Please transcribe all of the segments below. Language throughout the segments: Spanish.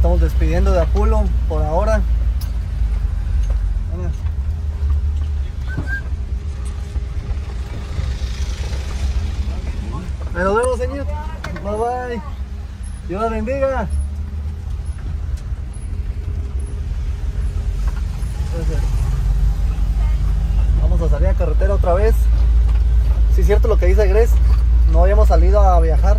estamos despidiendo de Apulo por ahora. Nos vemos, señor. Bye bye. Dios la bendiga. Vamos a salir a carretera otra vez. Sí, es cierto lo que dice Grace. No habíamos salido a viajar.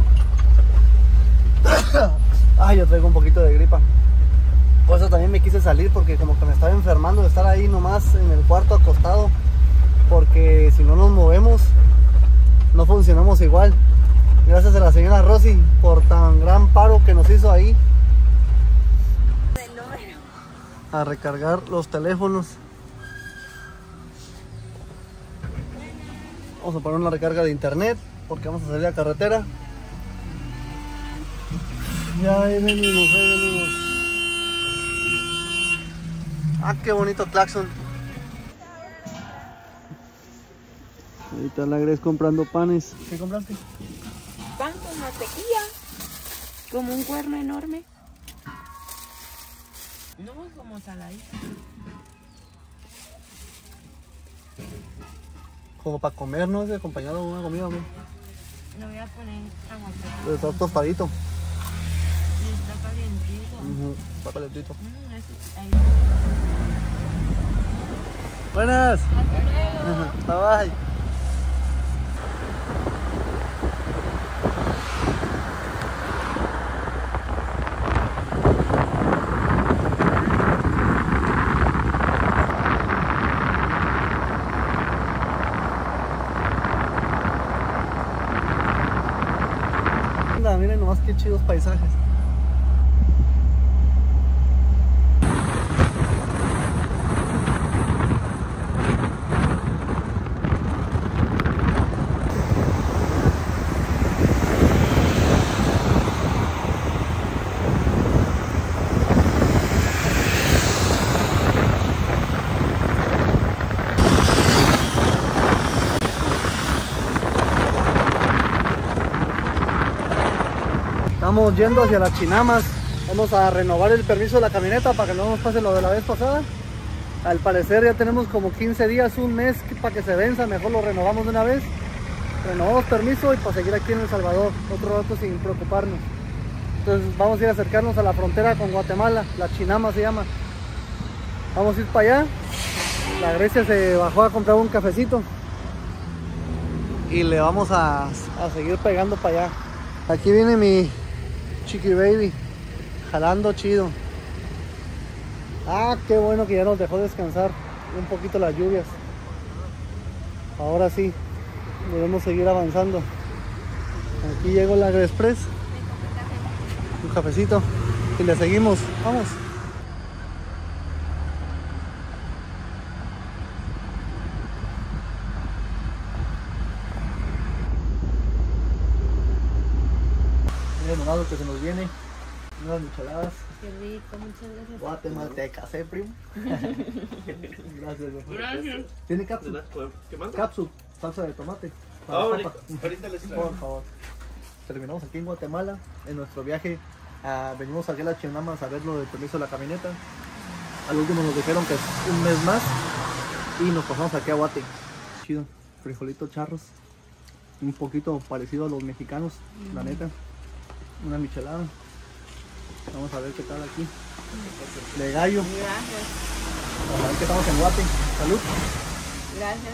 Ay, yo traigo un poquito de gripa. Por eso también me quise salir, porque como que me estaba enfermando de estar ahí nomás en el cuarto acostado. Porque si no nos movemos, no funcionamos igual. Gracias a la señora Rosy por tan gran paro que nos hizo ahí. A recargar los teléfonos. Vamos a poner una recarga de internet porque vamos a salir a carretera. Ya ahí venimos, ahí venimos. Ah, qué bonito claxon. Ahorita la Grace comprando panes. ¿Qué compraste? Pan con mantequilla, como un cuerno enorme. No, como saladita. Como para comer, ¿no? Es acompañado de una comida, ¿no? Lo voy a poner aguacate. Está tostadito. Y está calientito. Está calentito. Ahí. Buenas. Hasta luego. Bye bye. Miren nomás qué chidos paisajes. Estamos yendo hacia las Chinamas. Vamos a renovar el permiso de la camioneta para que no nos pase lo de la vez pasada. Al parecer ya tenemos como 15 días, un mes para que se venza. Mejor lo renovamos de una vez. Renovamos permiso y para seguir aquí en El Salvador otro rato sin preocuparnos. Entonces vamos a ir a acercarnos a la frontera con Guatemala. La Chinama se llama. Vamos a ir para allá. La Grecia se bajó a comprar un cafecito y le vamos a seguir pegando para allá. Aquí viene mi Chiqui Baby, jalando chido. Ah, qué bueno que ya nos dejó descansar un poquito las lluvias. Ahora sí, debemos seguir avanzando. Aquí llegó la Express. Un cafecito y le seguimos. Vamos. Miren nomás lo que se nos viene. Unas micheladas. Qué rico, muchas gracias. Guatemaltecas, primo. Gracias, güey. Gracias. ¿Tiene cápsula? ¿Qué más? Cápsula, salsa de tomate. Ahorita les traigo. Por favor. Terminamos aquí en Guatemala. En nuestro viaje venimos aquí a las Chinamas a ver lo del permiso de la camioneta. Al último nos dijeron que es un mes más. Y nos pasamos aquí a Guate. Chido. Frijolitos charros. Un poquito parecido a los mexicanos, la neta. Una michelada. Vamos a ver qué tal aquí. De gallo. Gracias. Vamos a ver que estamos en Guate. Salud. Gracias,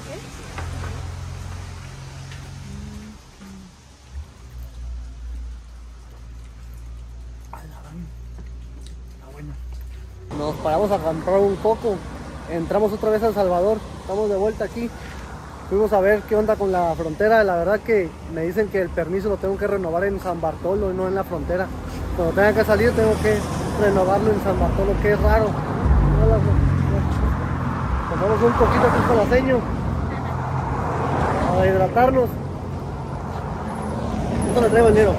Está buena. Nos paramos a comprar un coco. Entramos otra vez a El Salvador. Estamos de vuelta aquí. Fuimos a ver qué onda con la frontera. La verdad que me dicen que el permiso lo tengo que renovar en San Bartolo y no en la frontera. Cuando tenga que salir tengo que renovarlo en San Bartolo, que es raro. Pasamos un poquito aquí con la seño a hidratarnos. Esto le traigo el dinero.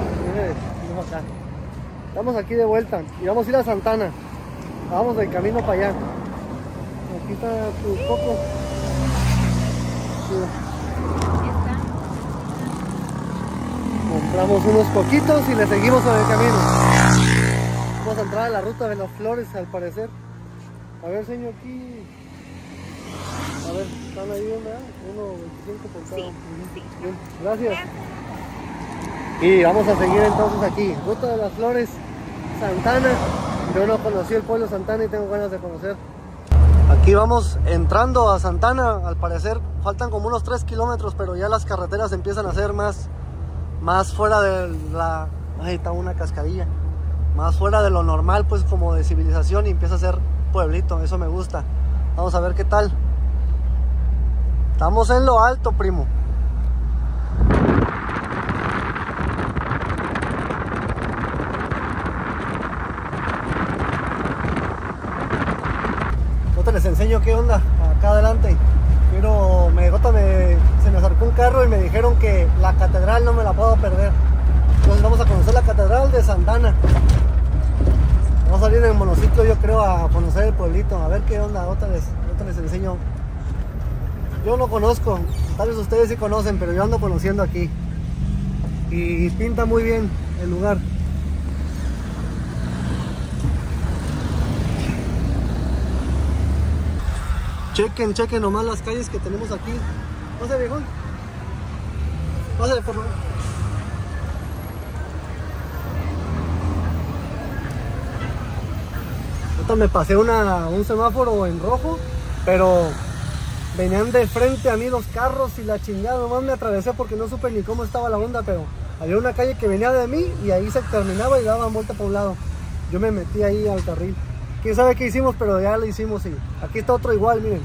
Estamos aquí de vuelta y vamos a ir a Santana. Vamos del camino para allá. Aquí está tu coco. Compramos unos poquitos y le seguimos en el camino. Vamos Vamos a entrar a la ruta de las flores al parecer. A ver, señor, aquí. A ver, están ahí, ¿verdad? 1.25 por cada. Sí, sí. Bien, gracias. Y vamos a seguir entonces aquí. Ruta de las Flores, Santana. Yo no conocí el pueblo Santana y tengo ganas de conocer. Aquí vamos entrando a Santana. Al parecer faltan como unos 3 kilómetros, pero ya las carreteras empiezan a ser más fuera de la... Ahí está una cascadilla. Más fuera de lo normal, pues como de civilización, y empieza a ser pueblito. Eso me gusta. Vamos a ver qué tal. Estamos en lo alto, primo. Ahorita les enseño qué onda acá adelante. Pero se me acercó un carro y me dijeron que la catedral no me la puedo perder. Entonces vamos a conocer la catedral de Santana. Vamos a salir en monociclo, yo creo, a conocer el pueblito. A ver qué onda. Ahorita les enseño. Yo no conozco, tal vez ustedes sí conocen, pero yo ando conociendo aquí. Y pinta muy bien el lugar. Chequen nomás las calles que tenemos aquí. Pásale, viejón. Pásale, por favor. Ahorita me pasé un semáforo en rojo, pero venían de frente a mí los carros y la chingada. Nomás me atravesé porque no supe ni cómo estaba la onda, pero había una calle que venía de mí y ahí se terminaba y daba vuelta por un lado. Yo me metí ahí al carril. Quién sabe qué hicimos, pero ya lo hicimos. Y aquí está otro igual, miren.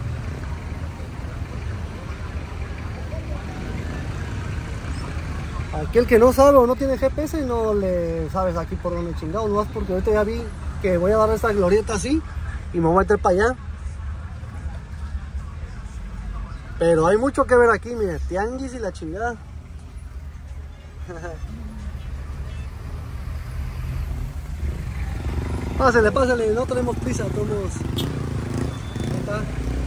Aquí el que no sabe o no tiene GPS no le sabes aquí por dónde chingado. No más porque ahorita ya vi que voy a dar esta glorieta así y me voy a meter para allá. Pero hay mucho que ver aquí, miren, tianguis y la chingada. Pásale, no tenemos prisa, todos. Ahí está.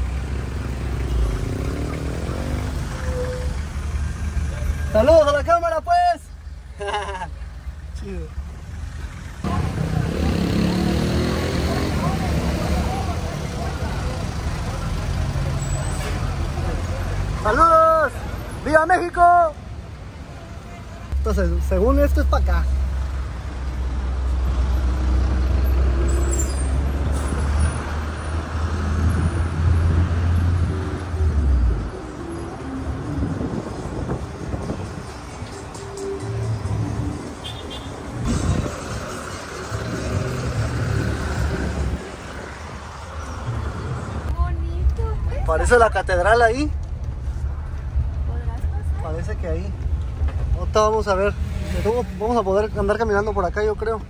¡Saludos a la cámara, pues! Chido. ¡Saludos! ¡Viva México! Entonces, según esto es para acá. Bonito, pues. Parece la catedral ahí. ¿Podrás pasar? Parece que ahí. Ahorita vamos a ver. Vamos a poder andar caminando por acá, yo creo.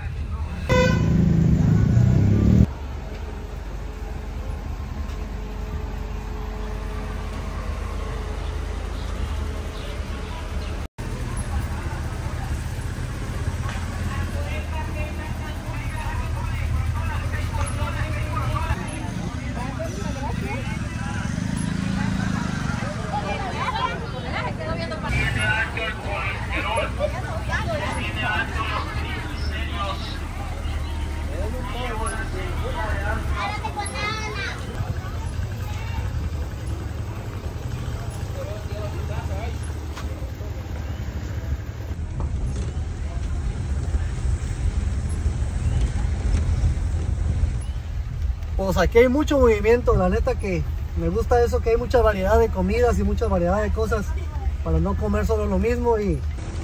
Pues aquí hay mucho movimiento, la neta que me gusta eso, que hay mucha variedad de comidas y mucha variedad de cosas para no comer solo lo mismo. Y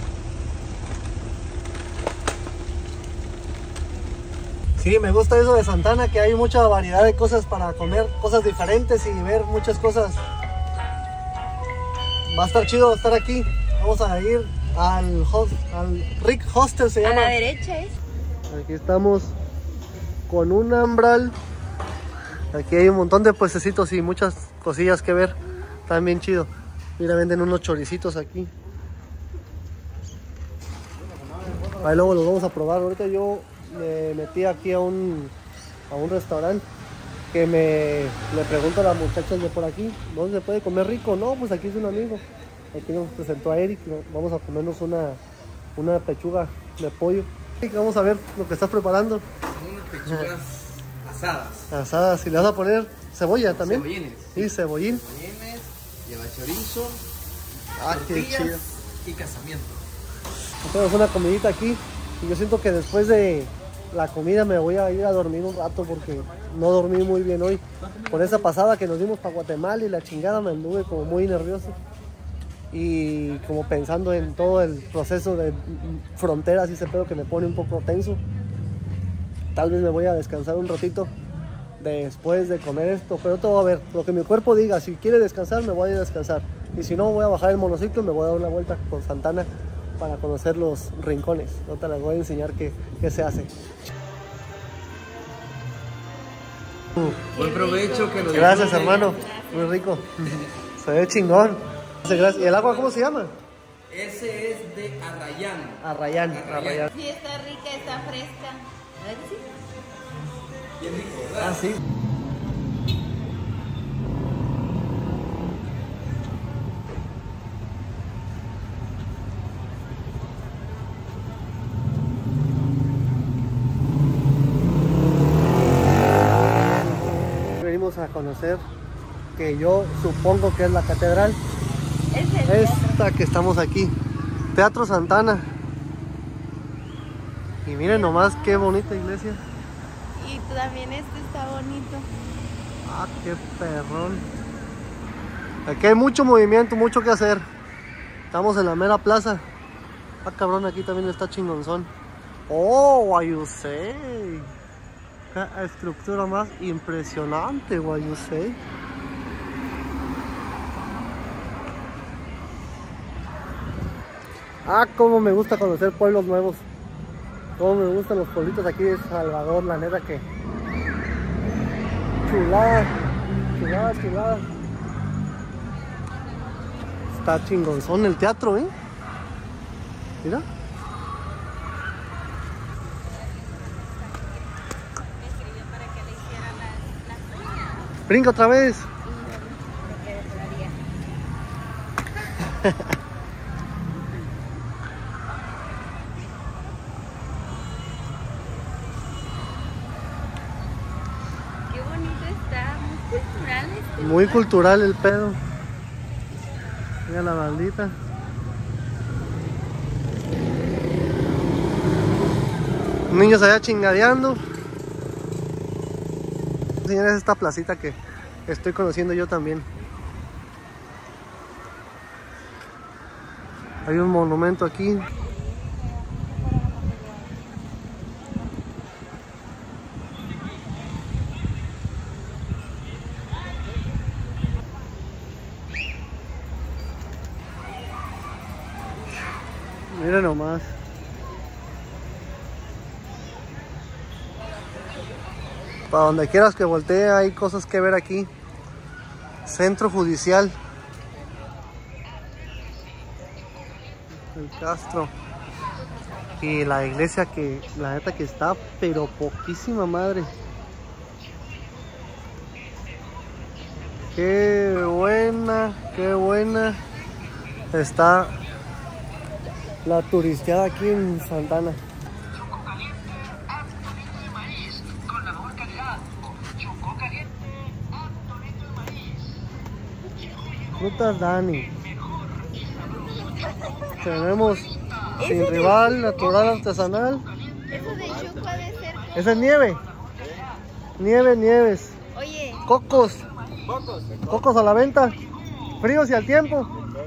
sí, me gusta eso de Santana, que hay mucha variedad de cosas para comer, cosas diferentes y ver muchas cosas. Va a estar chido estar aquí. Vamos a ir al Rick Hostel, se A llama. la derecha es. Aquí estamos con un ambral. Aquí hay un montón de puestecitos y muchas cosillas que ver. Están bien chido. Mira, venden unos choricitos aquí. Ahí luego los vamos a probar. Ahorita yo me metí aquí a un restaurante que le pregunto a las muchachas de por aquí, ¿dónde se puede comer rico? No, pues aquí es un amigo. Aquí nos presentó a Eric. Vamos a comernos una pechuga de pollo. Vamos a ver lo que estás preparando. Son unas pechugas asadas. Asadas. Y le vas a poner cebolla también. Cebollines. Y cebollín. Cebollines, lleva chorizo, Ah, qué tortillas chido. y casamiento. Tenemos una comidita aquí. Y yo siento que después de la comida me voy a ir a dormir un rato porque no dormí muy bien hoy. Por esa pasada que nos dimos para Guatemala y la chingada me anduve como muy nervioso. Y como pensando en todo el proceso de fronteras y ese pedo que me pone un poco tenso. Tal vez me voy a descansar un ratito después de comer esto, pero todo a ver, lo que mi cuerpo diga. Si quiere descansar, me voy a descansar, y si no, voy a bajar el monociclo y me voy a dar una vuelta por Santana para conocer los rincones. Ahorita les voy a enseñar qué se hace. Buen provecho, que lo Gracias, disfruten. hermano, muy rico. Se ve chingón. Gracias. ¿Y el agua cómo se llama? Ese es de Arrayán. Arrayán. Sí, está rica, está fresca. ¿Verdad que sí? Bien rico, ¿verdad? Ah, sí. Venimos a conocer, que yo supongo que es la catedral. Es el teatro. Esta que estamos aquí, Teatro Santana. Y miren nomás qué bonita iglesia. Y también este está bonito. Ah, qué perrón. Aquí hay mucho movimiento, mucho que hacer. Estamos en la mera plaza. Ah, cabrón, aquí también está chingonzón. Oh, Guayusei. Qué estructura más impresionante, Guayusei. Ah, cómo me gusta conocer pueblos nuevos. Cómo me gustan los pueblitos aquí de Salvador, la neta que... Chulada, chulada, chulada. Está chingonzón el teatro, ¿eh? Mira. Brinca otra vez. Qué bonito está, muy cultural este Muy lugar. cultural el pedo. Mira la bandita. Niños allá chingadeando. Señores, esta placita que estoy conociendo yo también. Hay un monumento aquí. Miren nomás. Para donde quieras que voltee hay cosas que ver aquí. Centro Judicial. El Castro. Y la iglesia que la neta que está, pero poquísima madre. Qué buena está la turisteada aquí en Santana. Choco caliente, Antonito de maíz, con la mejor calidad. Choco caliente, Antonito de maíz. Frutas Dani. Tenemos sin rival, natural, artesanal. Eso de Chuco ha de ser. Esa es nieve. Nieves. Oye, Cocos. Cocos a la venta. Fríos y al tiempo.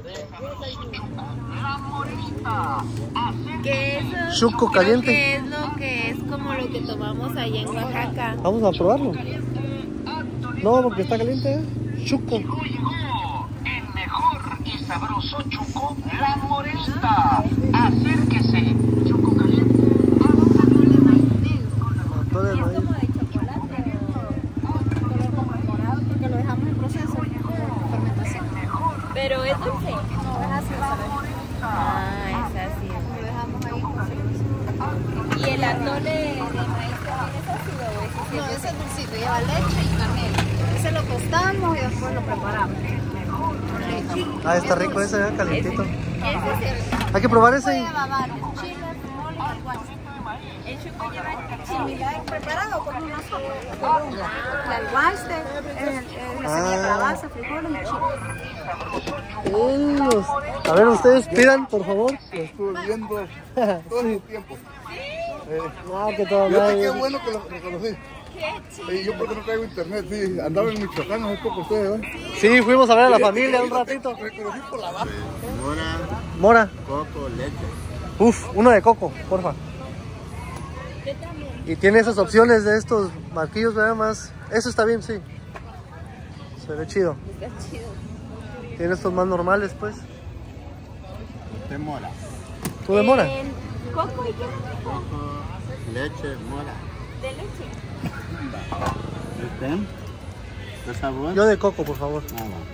que eso Chuco creo caliente. que es lo que es como lo que tomamos allá en Oaxaca. Vamos a probarlo. No, porque está caliente. Chuco. Llegó el mejor y sabroso Chuco, La Moresta. Acérquese. Choco caliente, Antonio de maíz negro. Atole de maíz. Como de chocolate o morado porque lo dejamos en proceso de fermentación. Pero es dulce. No, es así. Ah, es así. Lo dejamos ahí en proceso. ¿Y el atole de maíz también es ácido o es así? No, ese es dulcito, lleva leche y canela. Ese lo tostamos y después lo preparamos. Con leche. Ah, está rico ese, calientito. Ese es el Hay que probar ese. Lleva varios chiles, mole y guacho. El choco lleva Similar preparado como una sopa. La guaste, la semilla de calabaza, frijoles y chile. A ver, ustedes pidan, por favor. Lo estuve viendo todo el tiempo. No, que todo Fíjate qué mal. bueno que lo reconocí. Yo porque no traigo internet, sí, andaba en Michoacán hace poco ustedes, ¿verdad? Sí, fuimos a ver a la familia un ratito. Reconocí por la baja. Mora. Coco, leche. Uf, uno de coco, porfa. Y tiene esas opciones de estos marquillos, ¿verdad? Más. Eso está bien, sí. Se ve chido. Está chido. Tiene estos más normales, pues. De mora. ¿Tú de mora? Coco y qué? Coco, leche, mora. De leche. ¿Usted? ¿Qué sabor? Yo de coco, por favor. Ah, va.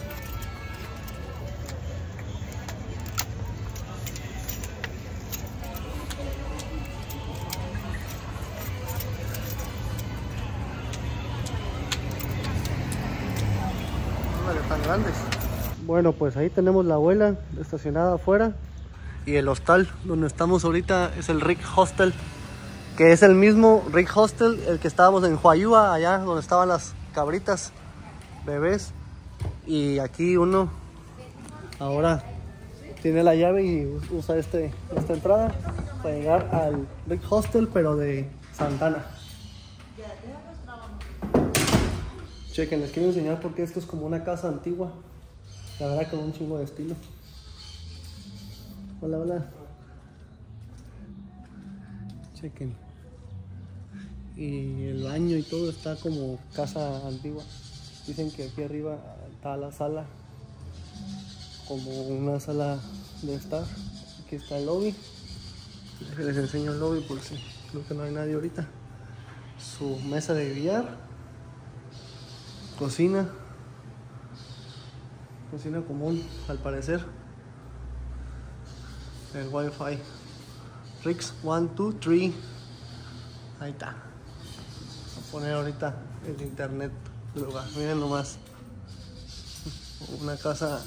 Tan grandes. Bueno, pues ahí tenemos la abuela estacionada afuera y el hostal donde estamos ahorita es el Rick Hostel, que es el mismo Rick Hostel el que estábamos en Huayúa, allá donde estaban las cabritas bebés, y aquí uno ahora tiene la llave y usa esta entrada para llegar al Rick Hostel, pero de Santana. Chequen, les quiero enseñar porque esto es como una casa antigua. La verdad, con un chingo de estilo. Hola, hola. Chequen. Y el baño y todo está como casa antigua. Dicen que aquí arriba está la sala, como una sala de estar. Aquí está el lobby. Les enseño el lobby por si creo que no hay nadie ahorita. Su mesa de billar. Cocina común al parecer. El wifi Rix 1, 2, 3. Ahí está. Voy a poner ahorita el internet del lugar. Miren nomás. Una casa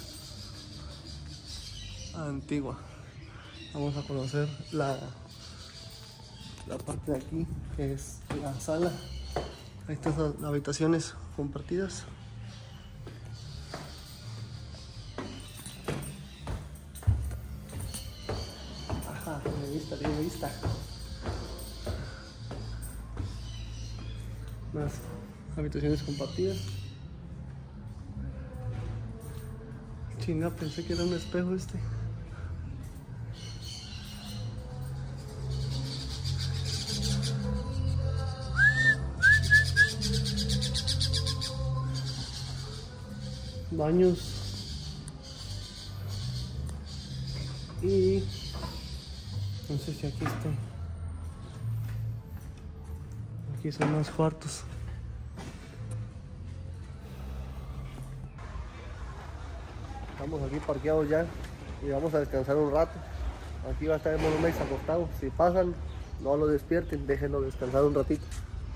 antigua. Vamos a conocer la parte de aquí, que es la sala. Ahí están las habitaciones compartidas. Ajá, tiene vista. Más habitaciones compartidas. Chinga, pensé que era un espejo este. Baños y no sé si aquí está. Aquí son más cuartos. Estamos aquí parqueados ya y vamos a descansar un rato. Aquí va a estar el Monomex acostado. Si pasan, no lo despierten, déjenlo descansar un ratito.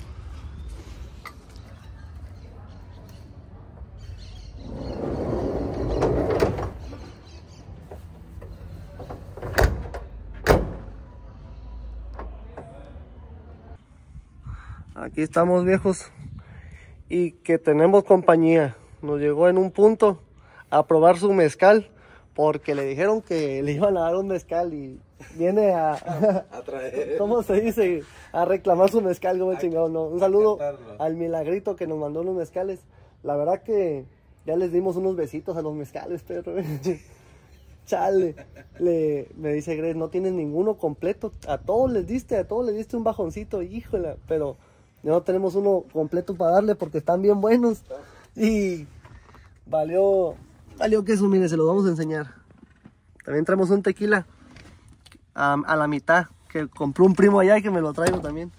Aquí estamos, viejos, y que tenemos compañía. Nos llegó en un punto a probar su mezcal porque le dijeron que le iban a dar un mezcal y viene a traer, ¿cómo se dice? A reclamar su mezcal, como el chingado. No, un saludo al Milagrito que nos mandó unos mezcales. La verdad que ya les dimos unos besitos a los mezcales, pero chale. Me dice Grace, no tienes ninguno completo, a todos les diste un bajoncito, híjole, pero ya no tenemos uno completo para darle porque están bien buenos. Y valió que eso, miren, se los vamos a enseñar. También traemos un tequila a la mitad, que compró un primo allá y que me lo traigo también.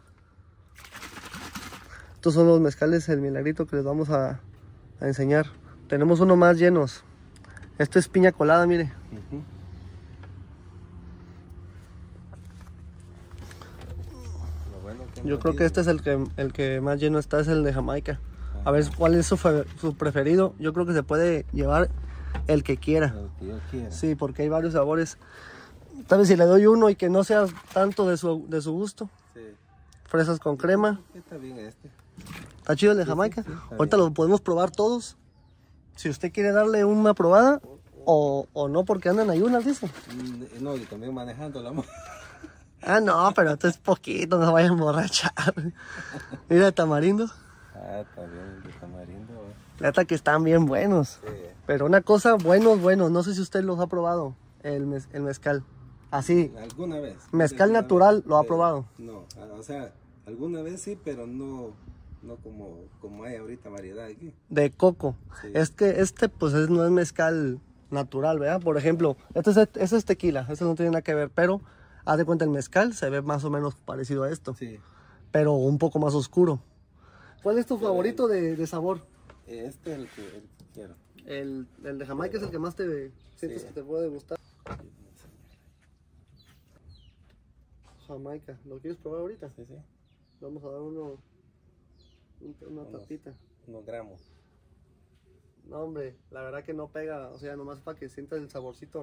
Estos son los mezcales, el Milagrito, que les vamos a enseñar. Tenemos uno más llenos. Esto es piña colada, mire. Yo creo que este es el que más lleno está, es el de Jamaica. A ver cuál es su preferido. Yo creo que se puede llevar el que quiera. Lo que yo quiera. Sí, porque hay varios sabores. Tal vez si le doy uno y que no sea tanto de su gusto. Sí. Fresas con crema. Está bien este. ¿Está chido el de Jamaica? sí, está Ahorita lo podemos probar todos. Si usted quiere darle una probada o no, porque andan ayunas, dice. No, y también manejando la moto. Ah, no, pero esto es poquito, no se vaya a emborrachar. Mira el tamarindo. Ah, está bien, de tamarindo. Neta que están bien buenos. Sí. Pero una cosa, buenos, no sé si usted los ha probado, el mezcal. Así, ¿Alguna vez? mezcal ¿Alguna natural vez? lo ha probado. No, o sea, alguna vez sí, pero no como hay ahorita variedad aquí. De coco. Sí. Es que pues no es mezcal natural, ¿verdad? Por ejemplo, este es tequila, este no tiene nada que ver, pero haz de cuenta el mezcal se ve más o menos parecido a esto, Sí. pero un poco más oscuro. ¿Cuál es tu favorito de sabor? Este es el que quiero. El de Jamaica es el que más te sientes Sí. que te puede gustar. Jamaica, ¿lo quieres probar ahorita? Sí, sí. Vamos a dar una tapita. Unos gramos. No, hombre, la verdad que no pega, o sea, nomás para que sientas el saborcito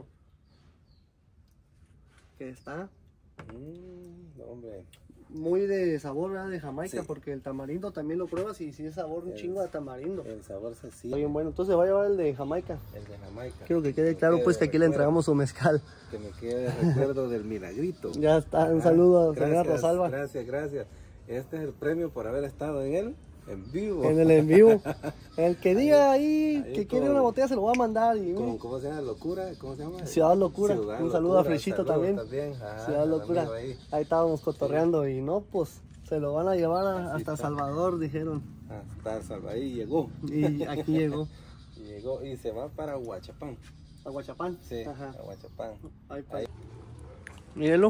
que está No, hombre. muy de sabor, ¿verdad? De Jamaica, Sí. porque el tamarindo también lo pruebas y sí es sabor un chingo de tamarindo. El sabor se Está siente. bien bueno, entonces va a llevar el de Jamaica. El de Jamaica. Quiero que quede me claro pues que de aquí le recuerdo, entregamos su mezcal. Que me quede de recuerdo del milagrito. Ya está, un saludo a señora Gracias, Rosalba. Gracias. Este es el premio por haber estado en él, en vivo. En el en vivo. El que diga ahí ahí que quiere con- una botella se lo va a mandar. Y, ¿Cómo se llama? ¿Locura? ¿Cómo se llama? Ciudad Locura. Ciudad Un saludo Locura, a Frechito saludos también. Ajá, Ciudad al Locura. amigo ahí. Ahí estábamos cotorreando y no, pues se lo van a llevar hasta está. Salvador, dijeron. Hasta Salva, ahí llegó. Y aquí llegó. Llegó y se va para Huachapán. A Huachapán. Sí, Ajá. a Huachapán. Ahí está. Ahí. Mírelo.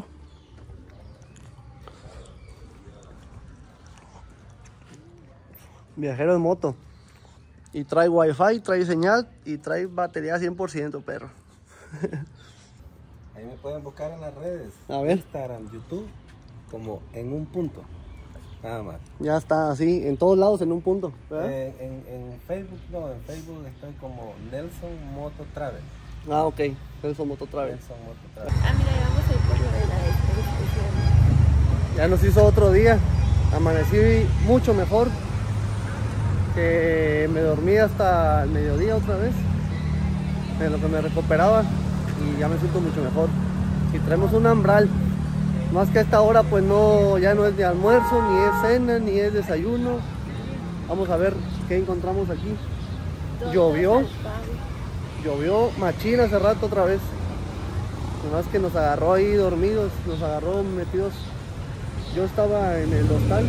Viajero en moto. Y trae wifi, trae señal y trae batería 100%, perro. Ahí me pueden buscar en las redes. A ver. Instagram, YouTube, como en un punto. Nada más. Ya está así, en todos lados en un punto, ¿verdad? En Facebook, no, en Facebook estoy como Nelson Moto Travel. Ah, ok. Eso moto otra vez. Nelson Moto Travel. Ah, mira, ya vamos a ir por lo de la exposición. Ya nos hizo otro día. Amanecí mucho mejor. Que me dormí hasta el mediodía otra vez. En lo que me recuperaba. Y ya me siento mucho mejor. Y traemos un ambral. Más que a esta hora pues no, ya no es de almuerzo, ni es cena, ni es desayuno. Vamos a ver qué encontramos aquí. Llovió. Llovió machín hace rato otra vez. Nomás que nos agarró ahí dormidos, nos agarró metidos. Yo estaba en el hostal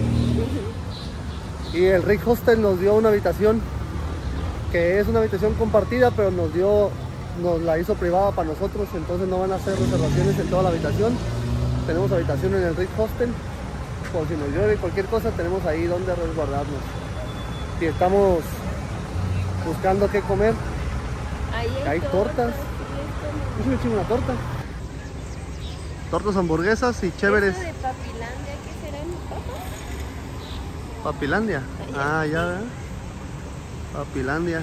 y el Rick Hostel nos dio una habitación que es una habitación compartida, pero nos la hizo privada para nosotros, entonces no van a hacer reservaciones en toda la habitación. Tenemos habitación en el Rick Hostel, por si nos llueve cualquier cosa, tenemos ahí donde resguardarnos. Y estamos buscando qué comer. Ahí Hay tortas. Yo sí me chingo una torta. Tortas, hamburguesas y chéveres. ¿Eso de Papilandia qué serán? ¿Papas? Papilandia. Ah, ya, ¿verdad? Papilandia.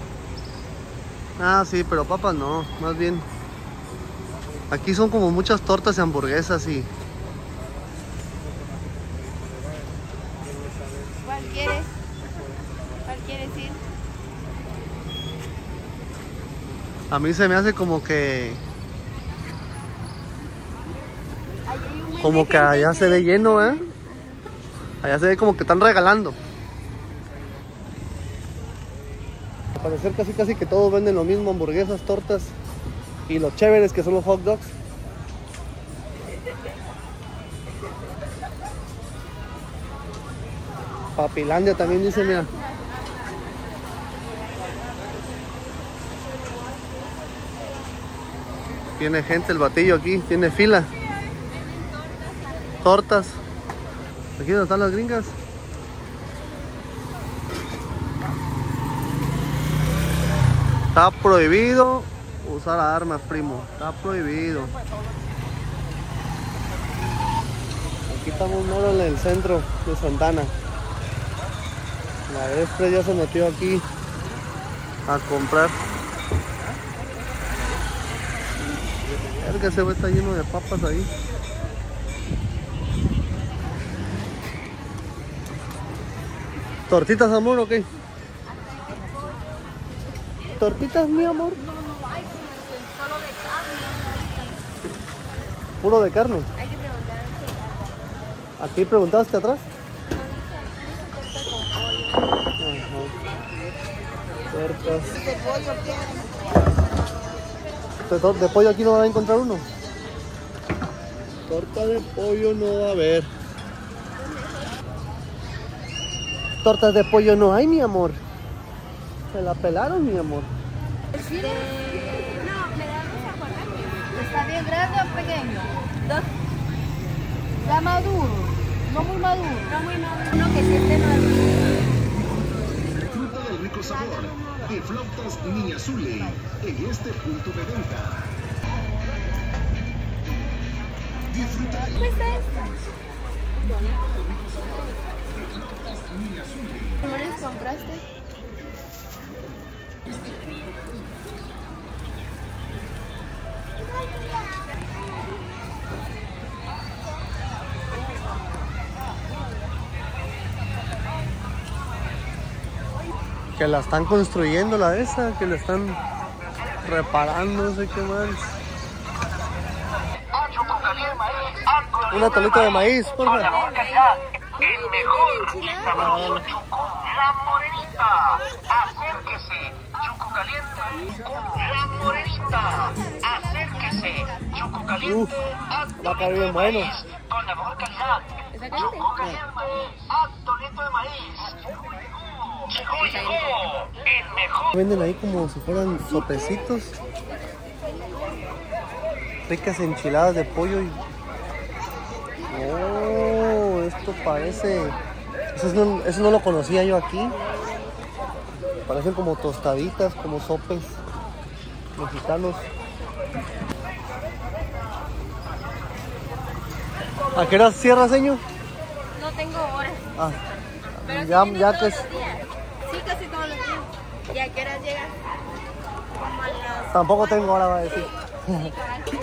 Ah, sí, pero papas no, más bien. Aquí son como muchas tortas y hamburguesas y... ¿Cuál quieres? ¿Cuál quieres ir? A mí se me hace como que... Ahí hay un buen Como de que allá gente se ve lleno, ¿eh? Allá se ve como que están regalando. Al parecer casi que todos venden lo mismo, hamburguesas, tortas y los chéveres que son los hot dogs. Papilandia también dice, mira. Tiene gente el batillo aquí, tiene fila. Tortas. Aquí donde están las gringas. Está prohibido usar armas, primo. Está prohibido. Aquí estamos mero en el centro de Santana. La Express ya se metió aquí a comprar. Verga, ese güey está lleno de papas ahí. ¿Tortitas, amor, o qué? ¿Tortitas, mi amor? Solo de carne. Puro de carne. Hay que preguntar. ¿Aquí preguntaste atrás? Tortas. De pollo, ¿qué? De pollo aquí no va a encontrar uno. Torta de pollo no va a haber. Tortas de pollo no hay, mi amor. Se la pelaron, mi amor. No, me da mucha guacamole. ¿Está bien grande o pequeño? ¿Está maduro? No muy maduro. No muy maduro. Uno que siempre no es. Disfruta del rico sabor de Flautas Niña Zule en este punto de venta. Disfruta. ¿Cómo les compraste? Que la están construyendo la esa, que la están reparando, no sé qué más. Una tolita de maíz, por favor. El mejor y sabroso chuco, la morenita. Acérquese, chuco caliente con la morenita. Acérquese, chuco caliente. Va a caer bien bueno. Con la mejor calidad. Chuco caliente, atolito de maíz. Llegó, el mejor. Venden ahí como si fueran sopecitos. Ricas enchiladas de pollo y... Oh, esto parece... Eso no lo conocía yo aquí. Parecen como tostaditas, como sopes mexicanos. ¿A qué hora cierra, señor? No tengo horas. Ah, Pero ya, sí vienen ya todos que... los días. Sí, casi todos los días. ¿Y a qué horas llegas? Como a las... Tampoco tengo hora, va a decir. Como a las 4.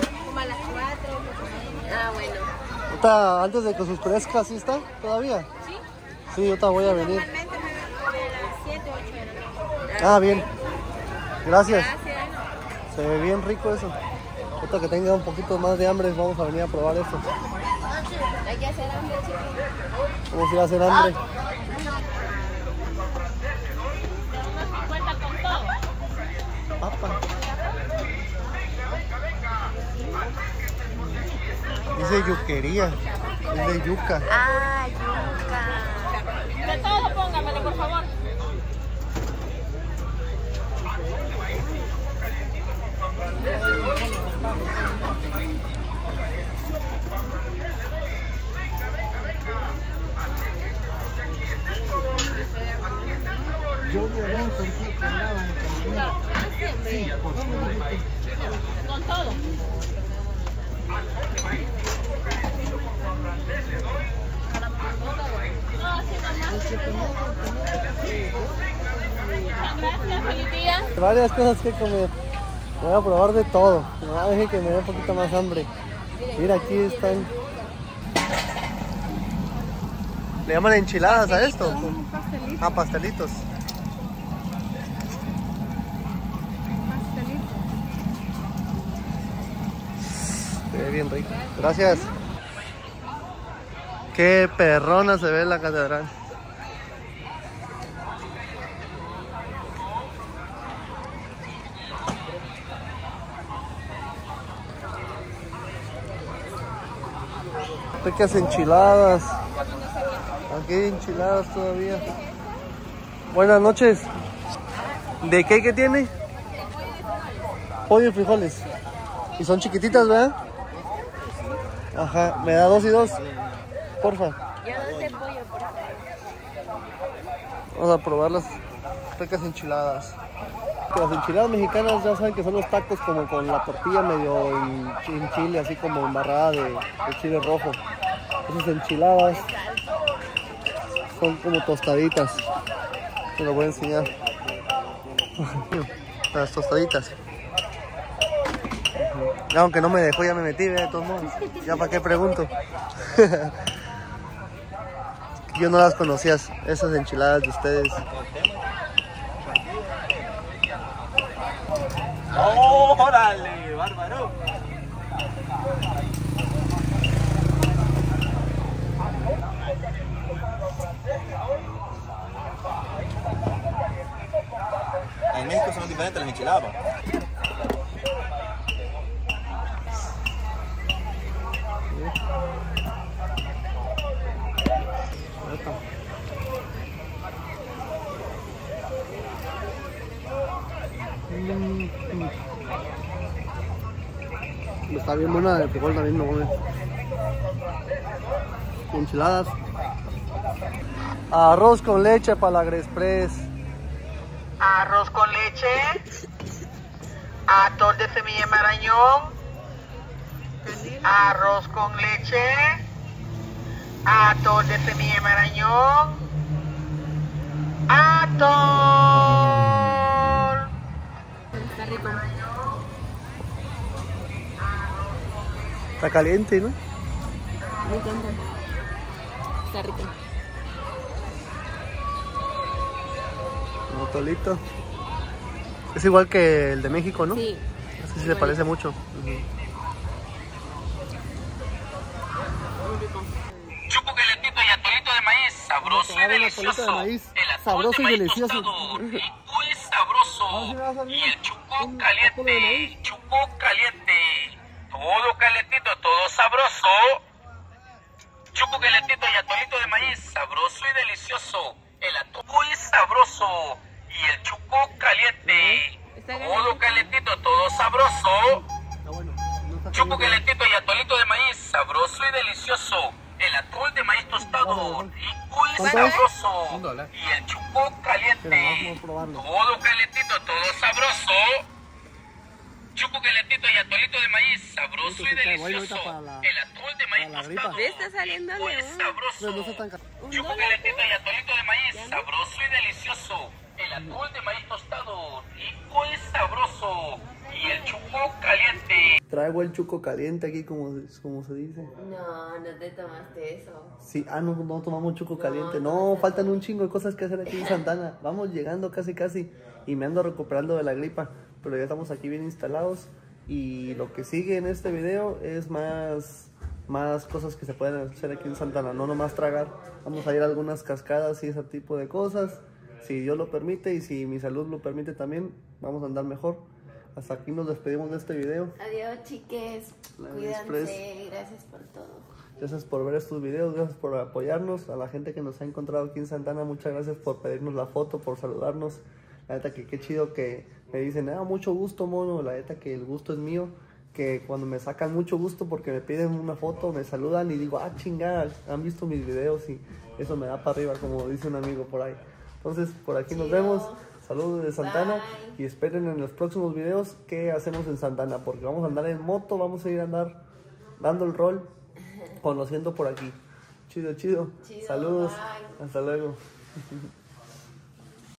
Ah, bueno. Ahorita, antes de que se oscurezca, ¿sí está todavía? ¿Sí? Sí, ahorita voy a venir. Normalmente me voy de las 7 o 8 de la noche. Ah, bien. Gracias. Gracias. Se ve bien rico eso. Ahorita que tenga un poquito más de hambre, vamos a venir a probar esto. Hay que hacer hambre, chicos. Vamos a ir a hacer hambre. Papa. Es de yuquería. Es de yuca. Ah, yuca. De todo, póngamelo, por favor. Yo me había pensado que andaban Con todo. Gracias, feliz día. varias cosas que comer. Voy a probar de todo. No deje que me dé un poquito más hambre. Mira, aquí están. ¿Le llaman enchiladas a esto? Ah, pastelitos. Se ve bien rico. Gracias. Qué perrona se ve la catedral. Ricas enchiladas. Aquí hay enchiladas todavía. Buenas noches. ¿De qué tiene? Pollo y frijoles. Y son chiquititas, ¿verdad? Ajá, me da 2 y 2. Porfa. Yo 2 de pollo, por favor. Vamos a probar las ricas enchiladas. Las enchiladas mexicanas ya saben que son los tacos como con la tortilla medio en chile, así como embarrada de chile rojo. Esas enchiladas son como tostaditas. Te lo voy a enseñar. Las tostaditas. Aunque no me dejó, ya me metí, de todos modos. Ya para qué pregunto. Yo no las conocía, esas enchiladas de ustedes. ¡Órale, bárbaro! En México son diferentes las enchiladas. Está bien buena de frijol también, no come. Enchiladas. Arroz con leche para la Agrexpress. Arroz con leche, atol de semilla de marañón, arroz con leche, atol de semilla de marañón, atol. Está rico. Está caliente, ¿no? Me encanta. Está rico. Atolito. Es igual que el de México, ¿no? Sí. Así se parece mucho. Chupo caletito y atolito de maíz, sabroso y delicioso. El atol de maíz tostado, rico y sabroso. Y el chupo caliente, todo calentito, todo sabroso. Chupo calentito y atolito de maíz, sabroso y delicioso. El atol muy sabroso. Y el chupo caliente, todo calentito, todo sabroso. Chupo calentito y atolito de maíz, sabroso y delicioso. El atol de maíz tostado, rico y sabroso. Y el chupo caliente, todo calentito, todo sabroso. Chupo calentito y atolito de maíz, sabroso y delicioso. El atol de maíz tostado, Está saliendo rico y sabroso. Chupo calentito y atolito de maíz, sabroso y delicioso. El atol de maíz tostado, rico y sabroso. Y el chupo caliente. Traigo el chuco caliente aquí, como se dice. No, no te tomaste eso. Sí, no tomamos chuco caliente. No, faltan un chingo de cosas que hacer aquí en Santana. Vamos llegando casi. Y me ando recuperando de la gripa. Pero ya estamos aquí bien instalados. Y lo que sigue en este video es más cosas que se pueden hacer aquí en Santana. No nomás tragar. Vamos a ir a algunas cascadas y ese tipo de cosas. Si Dios lo permite y si mi salud lo permite también, vamos a andar mejor. Hasta aquí nos despedimos de este video. Adiós, chiques. Cuídense. Gracias por todo. Gracias por ver estos videos, gracias por apoyarnos. A la gente que nos ha encontrado aquí en Santana, muchas gracias por pedirnos la foto, por saludarnos. La neta que qué chido que me dicen, mucho gusto, mono. La neta que el gusto es mío. Que cuando me sacan mucho gusto porque me piden una foto, me saludan y digo, chingada, han visto mis videos y eso me da para arriba, como dice un amigo por ahí. Entonces, por aquí nos vemos. Saludos de Santana. Bye. Y esperen en los próximos videos qué hacemos en Santana, porque vamos a andar en moto, vamos a ir a andar dando el rol, conociendo por aquí. Chido. Saludos. Bye. Hasta luego.